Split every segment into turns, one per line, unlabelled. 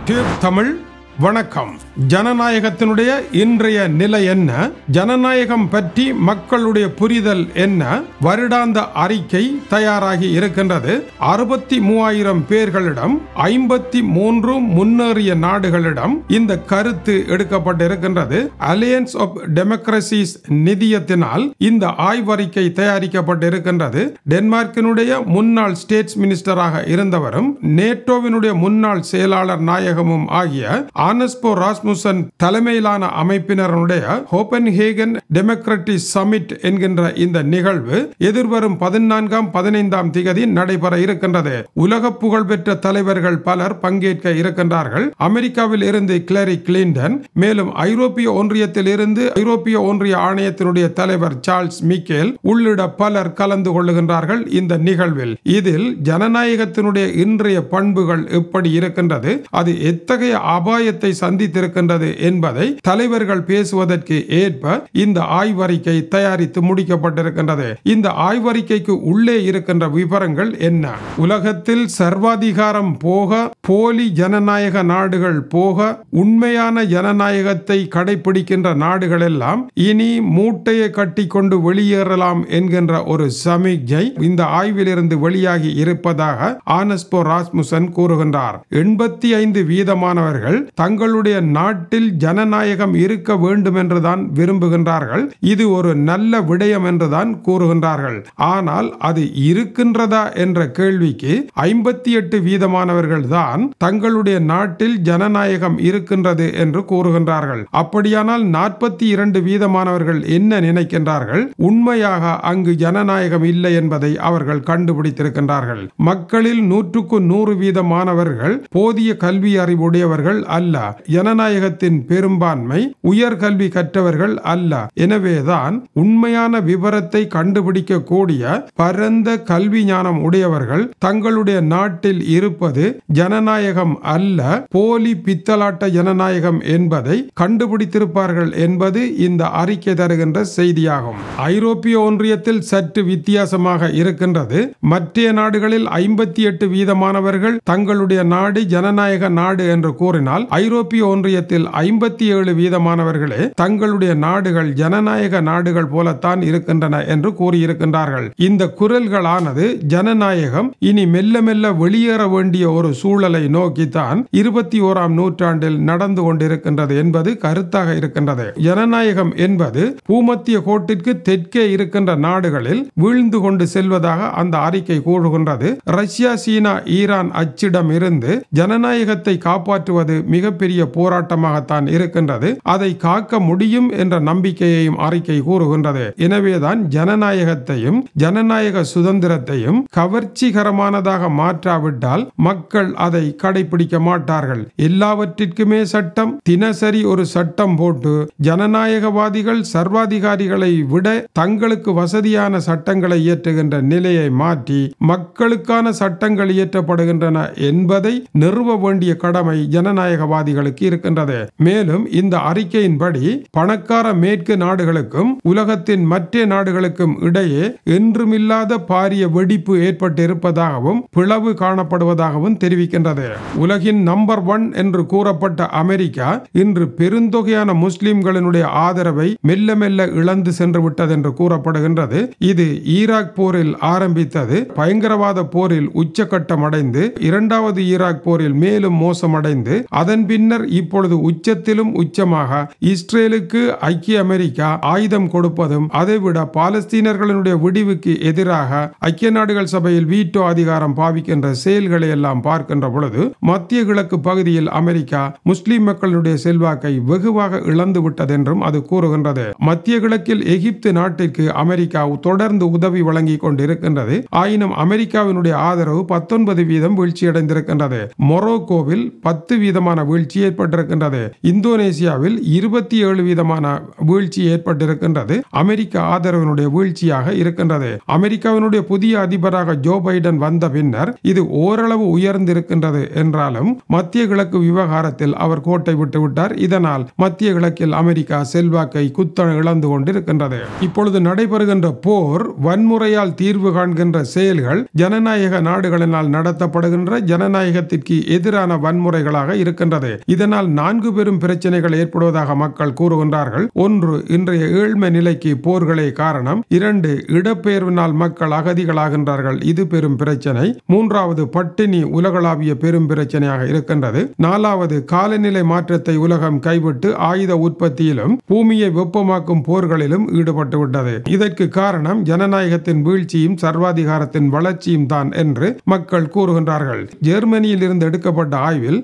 Tube Tamil வணக்கம். ஜனநாயகத்தினுடைய இன்றைய நிலை என்ன, ஜனநாயகம் பற்றி மக்களுடைய புரிதல் என்ன? வருடாந்த அறிக்கை தயாராகி இருக்கின்றது. 63,000 பேர்களிடம் 53 முன்னேறிய நாடுகளிடம் இந்த கருத்து எடுக்கப்பட்டிருக்கின்றது. அலையன்ஸ் ஆஃப் டெமோக்ரசிஸ் நிதியத்தினால் இந்த ஆய்வறிக்கை தயாரிக்கப்பட்டிருக்கின்றது. டென்மார்க்கினுடைய முன்னாள் ஸ்டேட்ஸ் மினிஸ்டராக இருந்தவரும் நேட்டோவினுடைய முன்னாள் செயலாளர் நாயகமும் ஆகிய ஆனஸ்போ ராஸ்முசன் தலைமையிலான அமைப்பினருடைய கோப்பன்ஹேகன் டெமோக்ராட்டிக் சமிட் என்கின்ற இந்த நிகழ்வு எதிர்வரும் 14ஆம் 15ஆம் திகதி நடைபெற இருக்கின்றது. உலக புகழ்பெற்ற தலைவர்கள் பலர் பங்கேற்க இருக்கின்றார்கள். அமெரிக்காவில் இருந்து ஹிலரி கிளின்டன், மேலும் ஐரோப்பிய ஒன்றியத்தில் இருந்து ஐரோப்பிய ஒன்றிய ஆணையத்தினுடைய தலைவர் சார்ல்ஸ் மிக்கேல் உள்ளிட்ட பலர் கலந்து கொள்ளுகின்றார்கள் இந்த நிகழ்வில். இதில் ஜனநாயகத்தினுடைய இன்றைய பண்புகள் எப்படி இருக்கின்றது, அது எத்தகைய அபாயத்தை சந்தித்திருக்கின்றது என்பதை தலைவர்கள் பேசுவதற்கு ஏற்ப இந்த ஆய்வறிக்கை தயாரித்து முடிக்கப்பட்டிருக்கின்றது. இந்த ஆய்வறிக்கைக்கு உள்ளே இருக்கின்ற விவரங்கள் என்ன? உலகத்தில் சர்வாதிகாரம் போக, போலி ஜனநாயக நாடுகள் போக, உண்மையான ஜனநாயகத்தை கடைபிடிக்கின்ற நாடுகள் எல்லாம் இனி மூட்டையை கட்டி கொண்டு வெளியேறலாம் என்கின்ற ஒரு சமிக்ஞை இந்த ஆய்விலிருந்து வெளியாகி இருப்பதாக ஆனஸ்போ ராஸ்முசன் கூறுகின்றார். 85% தங்களுடைய நாட்டில் ஜனநாயகம் இருக்க வேண்டும் என்றுதான் விரும்புகின்றார்கள். இது ஒரு நல்ல விடயம் என்றுதான் கூறுகின்றார்கள். ஆனால் அது இருக்கின்றதா என்ற கேள்விக்கு 58% தான் தங்களுடைய நாட்டில் ஜனநாயகம் இருக்கின்றது என்று கூறுகின்றார்கள். அப்படியானால் 42% என்ன நினைக்கின்றார்கள்? உண்மையாக அங்கு ஜனநாயகம் இல்லை என்பதை அவர்கள் கண்டுபிடித்திருக்கின்றார்கள். மக்களில் 100க்கு 100% போதிய கல்வி அறிவுடையவர்கள் அல்ல. ஜனநாயகத்தின் பெரும்பான்மை உயர்கல்வி கற்றவர்கள் அல்ல. எனவேதான் உண்மையான விவரத்தை கண்டுபிடிக்க கூடிய பரந்த கல்வி ஞானம் உடையவர்கள் தங்களுடைய நாட்டில் இருப்பது ஜனநாயகம் அல்ல, போலி பித்தலாட்ட ஜனநாயகம் என்பதை கண்டுபிடித்திருப்பார்கள் என்பது இந்த அறிக்கை தருகின்ற செய்தியாகும். ஐரோப்பிய ஒன்றியத்தில் சற்று வித்தியாசமாக இருக்கின்றது. மற்ற நாடுகளில் 58% தங்களுடைய நாடு ஜனநாயக நாடு என்று கூறினால், ஐரோப்பிய ஒன்றியத்தில் 57% தங்களுடைய நாடுகள் ஜனநாயக நாடுகள் போலத்தான் இருக்கின்றன என்று கூறியிருக்கின்றார்கள். இந்த குரல்களானது ஜனநாயகம் இனி மெல்ல மெல்ல வெளியேற வேண்டிய ஒரு சூழலை நோக்கித்தான் 21ஆம் நூற்றாண்டில் நடந்து கொண்டிருக்கின்றது என்பது கருத்தாக இருக்கின்றது. ஜனநாயகம் என்பது பூமத்திய கோட்டிற்கு தெற்கே இருக்கின்ற நாடுகளில் வீழ்ந்து கொண்டு செல்வதாக அந்த அறிக்கை கூறுகின்றது. ரஷ்யா, சீனா, ஈரான் அச்சிடம் இருந்து ஜனநாயகத்தை காப்பாற்றுவது மிகப்பெரிய போராட்டமாகத்தான் இருக்கின்றது. அதை காக்க முடியும் என்ற நம்பிக்கையையும் அறிக்கை கூறுகின்றது. எனவேதான் ஜனநாயகத்தையும் ஜனநாயக சுதந்திரத்தையும் கவர்ச்சிகரமானதாக மாற்றாவிட்டால் மக்கள் அதை கடைபிடிக்க மாட்டார்கள். எல்லாவற்றிற்குமே சட்டம், தினசரி ஒரு சட்டம் போட்டு ஜனநாயகவாதிகள் சர்வாதிகாரிகளை விட தங்களுக்கு வசதியான சட்டங்களை இயற்றுகின்ற நிலையை மாற்றி மக்களுக்கான சட்டங்கள் இயற்றப்படுகின்றன என்பதை நிறுவ வேண்டிய கடமை ஜனநாயகவாதிகளுக்கு இருக்கின்றது. மேலும் இந்த அறிக்கையின்படி பணக்கார மேற்கு நாடுகளுக்கும் உலகத்தின் மற்ற நாடுகளுக்கும் இடையே என்றுமில்லாத பாரிய வெடிப்பு ஏற்பட்டிருப்பதாகவும் பிளவு காணப்படுவதாகவும் தெரிவிக்கின்றது. உலகின் நம்பர் 1 என்று கூறப்பட்ட அமெரிக்கா இன்று பெருந்தொகையான முஸ்லிம்களினுடைய ஆதரவை மெல்ல மெல்ல இழந்து சென்று விட்டது என்று கூறப்படுகின்றது. இது ஈராக் போரில் ஆரம்பித்தது, பயங்கரவாத போரில் உச்சகட்டம் அடைந்து, 2வது ஈராக் போரில் மேலும் மோசமடைந்து, அதன் பின்னர் இப்பொழுது உச்சத்திலும் உச்சமாக இஸ்ரேலுக்கு ஐக்கிய அமெரிக்கா ஆயுதம் கொடுப்பதும், அதைவிட பாலஸ்தீனர்களுடைய விடிவுக்கு எதிராக ஐக்கிய நாடுகள் சபையில் வீட்டோ அதிகாரம் பாவிக்கின்ற செயல்களை எல்லாம் பார்க்கின்ற பொழுது மத்திய கிழக்கு பகுதியில் அமெரிக்கா முஸ்லிம் மக்களுடைய செல்வாக்கை வெகுவாக இழந்து விட்டது என்றும் அது கூறுகின்றது. மத்திய கிழக்கில் எகிப்து நாட்டிற்கு அமெரிக்கா தொடர்ந்து உதவி வழங்கி கொண்டிருக்கின்றது. ஆயினும் அமெரிக்காவினுடைய ஆதரவு 19% வீழ்ச்சியடைந்திருக்கின்றது. மொரோக்கோவில் 10% வீழ்ச்சி ஏற்பட்டிருக்கின்றது. இந்தோனேசியாவில் 27% வீழ்ச்சி ஏற்பட்டிருக்கின்றது. அமெரிக்க ஆதரவினுடைய வீழ்ச்சியாக இருக்கின்றது. அமெரிக்காவினுடைய புதிய அதிபராக ஜோ பைடன் வந்த பின்னர் இது ஓரளவு உயர்ந்திருக்கின்றது என்றாலும் மத்திய கிழக்கு விவகாரத்தில் அவர் கோட்டை விட்டு விட்டார். இதனால் மத்திய கிழக்கில் அமெரிக்கா செல்வாக்கை குத்தன இழந்து கொண்டிருக்கின்றது. இப்பொழுது நடைபெறுகின்ற போர், வன்முறையால் தீர்வு காண்கின்ற செயல்கள் ஜனநாயக நாடுகளினால் நடத்தப்படுகின்ற ஜனநாயகத்திற்கு எதிரான வன்முறைகளாக இருக்கின்றது. இதனால் 4 பெரும் பிரச்சனைகள் ஏற்படுவதாக மக்கள் கூறுகின்றார்கள். 1, இன்றைய ஏழ்மை நிலைக்கு போர்களே காரணம். 2, இடப்பெயர்வினால் மக்கள் அகதிகளாகின்றார்கள், இது பெரும் பிரச்சனை. 3வது, பட்டினி உலகளாவிய பெரும் பிரச்சனையாக இருக்கின்றது. 4வது, காலநிலை மாற்றத்தை உலகம் கைவிட்டு ஆயுத உற்பத்தியிலும் பூமியை வெப்பமாக்கும் போர்களிலும் ஈடுபட்டு விட்டது. இதற்கு காரணம் ஜனநாயகத்தின் வீழ்ச்சியும் சர்வாதிகாரத்தின் வளர்ச்சியும் தான் என்று மக்கள் கூறுகின்றார்கள். ஜெர்மனியில் இருந்து எடுக்கப்பட்ட ஆய்வில்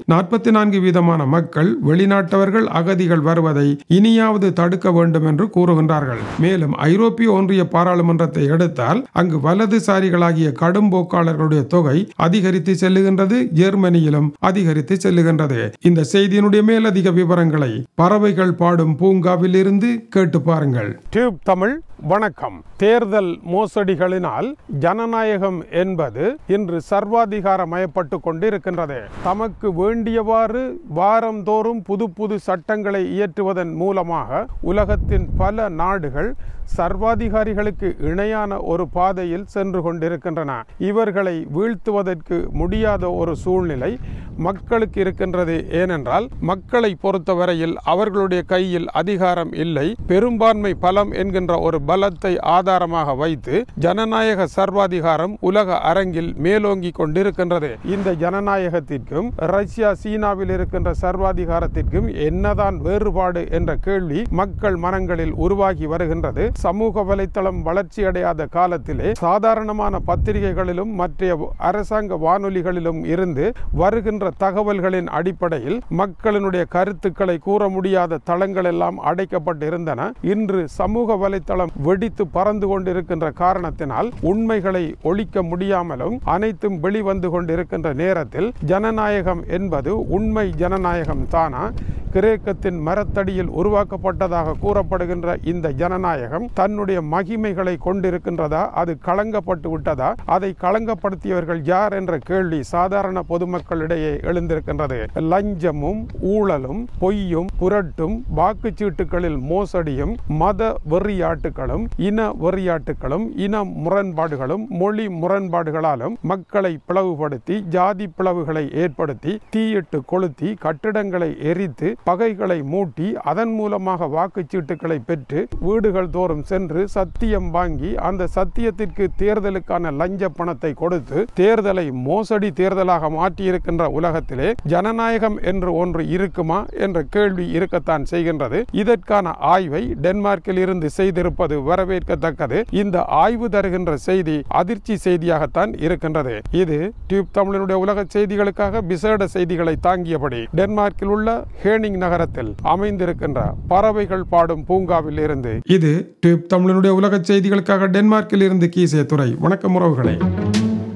44% மக்கள் வெளிநாட்டவர்கள் அகதிகள் வருவதை இனியாவது தடுக்க வேண்டும் என்று கூறுகின்றார்கள். மேலும் ஐரோப்பிய ஒன்றிய பாராளுமன்றத்தை எடுத்தால் அங்கு வலதுசாரிகளாகிய கடும் போக்காளர்களுடைய தொகை அதிகரித்து செல்லுகின்றது. ஜெர்மனியிலும் அதிகரித்து செல்லுகின்றது. இந்த செய்தியினுடைய மேலதிக விவரங்களை பறவைகள் பாடும் பூங்காவில் இருந்து கேட்டு பாருங்கள். டியூப் தமிழ் வணக்கம். தேர்தல் மோசடிகளினால் ஜனநாயகம் என்பது இன்று சர்வாதிகாரமயப்பட்டு கொண்டிருக்கின்றது. தமக்கு வேண்டியவாறு வாரந்தோறும் புது புது சட்டங்களை இயற்றுவதன் மூலமாக உலகத்தின் பல நாடுகள் சர்வாதிகாரிகளுக்கு இணையான ஒரு பாதையில் சென்று கொண்டிருக்கின்றன. இவர்களை வீழ்த்துவதற்கு முடியாத ஒரு சூழ்நிலை மக்களுக்கு இருக்கின்றது. ஏனென்றால் மக்களை பொறுத்தவரையில் அவர்களுடைய கையில் அதிகாரம் இல்லை. பெரும்பான்மை பலம் என்கின்ற ஒரு பலத்தை ஆதாரமாக வைத்து ஜனநாயக சர்வாதிகாரம் உலக அரங்கில் மேலோங்கி கொண்டிருக்கின்றது. இந்த ஜனநாயகத்திற்கும் ரஷ்யா சீனாவில் இருக்கின்ற சர்வாதிகாரத்திற்கும் என்னதான் வேறுபாடு என்ற கேள்வி மக்கள் மனங்களில் உருவாகி வருகின்றது. சமூக வலைத்தளம் வளர்ச்சியடையாத காலத்திலே சாதாரணமான பத்திரிகைகளிலும் மற்ற அரசாங்க வானொலிகளிலும் இருந்து வருகின்ற தகவல்களின் அடிப்படையில் மக்களினுடைய கருத்துக்களை கூற முடியாத தளங்கள் எல்லாம் அடைக்கப்பட்டிருந்தன. இன்று சமூக வலைத்தளம் வெடித்து பறந்து கொண்டிருக்கின்ற காரணத்தினால் உண்மைகளை ஒழிக்க முடியாமலும் அனைத்தும் வெளிவந்து கொண்டிருக்கின்ற நேரத்தில் ஜனநாயகம் என்பது உண்மை ஜனநாயகம் தானா, கிரேக்கத்தின் மரத்தடியில் உருவாக்கப்பட்டதாக கூறப்படுகின்ற இந்த ஜனநாயகம் தன்னுடைய மகிமைகளை கொண்டிருக்கின்றதா, அது களங்கப்பட்டு விட்டதா, அதை களங்கப்படுத்தியவர்கள் யார் என்ற கேள்வி சாதாரண பொதுமக்களிடையே எழுந்திருக்கின்றது. லஞ்சமும் ஊழலும் பொய்யும் புரட்டும் வாக்குச்சீட்டுகளில் மோசடியும் மத வெறியாட்டுகளும் இன வெறியாட்டுகளும் இன முரண்பாடுகளும் மொழி முரண்பாடுகளாலும் மக்களை பிளவுபடுத்தி ஜாதி பிளவுகளை ஏற்படுத்தி தீயிட்டு கொளுத்தி கட்டிடங்களை எரித்து பகைகளை மூட்டி அதன் மூலமாக வாக்குச்சீட்டுகளை பெற்று வீடுகள் தோறும் சென்று சத்தியம் வாங்கி அந்த சத்தியத்திற்கு தேர்தலுக்கான லஞ்ச பணத்தை கொடுத்து தேர்தலை மோசடி தேர்தலாக மாற்றியிருக்கின்ற உலகத்திலே ஜனநாயகம் என்று ஒன்று இருக்குமா என்ற கேள்வி இருக்கத்தான் செய்கின்றது. இதற்கான ஆய்வை டென்மார்க்கில் இருந்து செய்திருப்பது வரவேற்கத்தக்கது. இந்த ஆய்வு தருகின்ற செய்தி அதிர்ச்சி செய்தியாகத்தான் இருக்கின்றது. இது டியூப் தமிழனுடைய உலக செய்திகளுக்காக விசேட செய்திகளை தாங்கியபடி டென்மார்க்கில் உள்ள ஹேனிங் நகரத்தில் அமைந்திருக்கின்ற பறவைகள் பாடும் பூங்காவில் இருந்து இது டியூப் தமிழனுடைய உலக செய்திகளுக்காக டென்மார்க்கில் இருந்து கீசே துறை. வணக்கம் உறவுகளே.